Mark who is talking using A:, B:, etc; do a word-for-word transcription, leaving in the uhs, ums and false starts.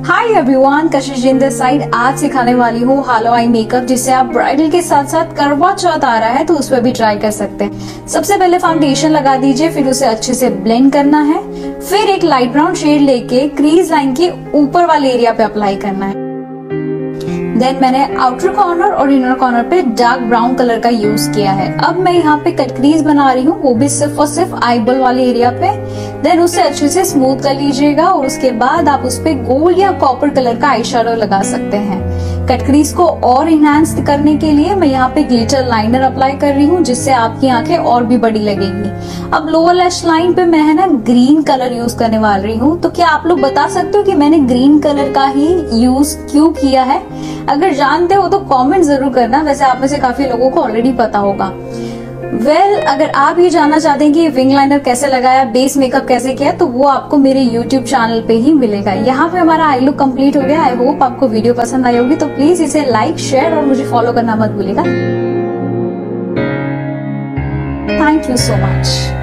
A: Hi everyone, Kashish in this side. आज सिखाने वाली हूँ हालो आई मेकअप, जिससे आप ब्राइडल के साथ साथ करवा चौथ आ रहा है तो उस पर भी ट्राई कर सकते हैं। सबसे पहले फाउंडेशन लगा दीजिए, फिर उसे अच्छे से ब्लेंड करना है। फिर एक लाइट ब्राउन शेड लेके क्रीज लाइन के ऊपर वाले एरिया पे अप्लाई करना है। देन मैंने आउटर कॉर्नर और इनर कॉर्नर पे डार्क ब्राउन कलर का यूज किया है। अब मैं यहाँ पे कट क्रीज बना रही हूँ, वो भी सिर्फ और सिर्फ आईबॉल वाले एरिया पे। देन उसे अच्छे से स्मूथ कर लीजिएगा और उसके बाद आप उस पे गोल्ड या कॉपर कलर का आई शेडो लगा सकते हैं। कट क्रीज को और इनहांस करने के लिए मैं यहाँ पे ग्लिटर लाइनर अप्लाई कर रही हूँ, जिससे आपकी आंखें और भी बड़ी लगेंगी। अब लोअर लैश लाइन पे मैं है ना ग्रीन कलर यूज करने वाली हूँ। तो क्या आप लोग बता सकते हो कि मैंने ग्रीन कलर का ही यूज क्यों किया है? अगर जानते हो तो कमेंट जरूर करना। वैसे आप में से काफी लोगों को ऑलरेडी पता होगा। वेल well, अगर आप ये जानना चाहते हैं कि विंग लाइनर कैसे लगाया, बेस मेकअप कैसे किया, तो वो आपको मेरे यूट्यूब चैनल पे ही मिलेगा। यहाँ पे हमारा आई लुक कंप्लीट हो गया। आई होप आपको वीडियो पसंद आई होगी, तो प्लीज इसे लाइक, शेयर और मुझे फॉलो करना मत भूलिएगा। Thank you so much.